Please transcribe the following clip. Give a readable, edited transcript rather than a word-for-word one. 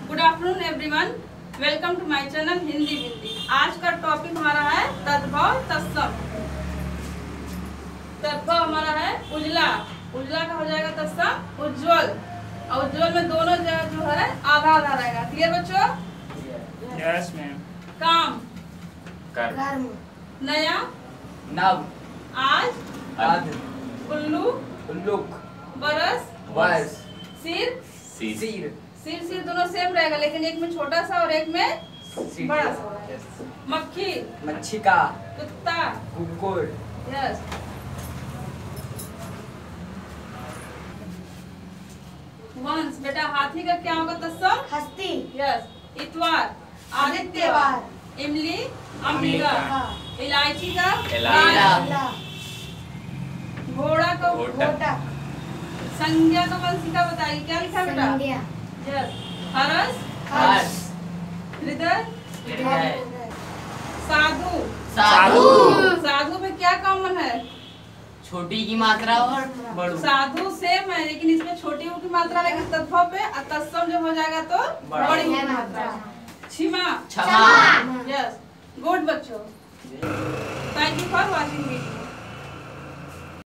Good afternoon everyone, welcome to my channel Hindi. आज का topic हमारा है तद्भव तत्सम। तद्भव हमारा है उजला, उजला का हो जाएगा तत्सम उज्जवल, और उज्जवल में दोनों जो है आधा आधा रहेगा। क्लियर बच्चों? Yes ma'am. काम कर्म, नया नव, आज आद, उल्लू उल्लुक, बरस वर्ष, सिर सिर, सिर दोनों सेम रहेगा, लेकिन एक में छोटा सा और एक में बड़ा सा। मक्खी, मच्छिका, कुत्ता, कुकुर, यस। वंश बेटा हाथी का क्या होगा तत्सम? हस्ती, यस। इतवार आदित्यवार, इमली अम्बिका, इलायची का इलायची, घोड़ा का घोटा, संज्ञा का वंश का बताइए क्या लिखा है बेटा? संज्ञा, यस। हरस हर्ष, हृदय, हृदय, साधु साधु, साधु में क्या कॉमन है? छोटी की मात्रा और बड़ू, साधु सेम है, लेकिन इसमें छोटी की मात्रा रहेगी तत्व पे, और तत्सम जब हो जाएगा तो बड़ी की मात्रा। क्षमा, क्षमा, यस। गुड बच्चों, thank you for watching video.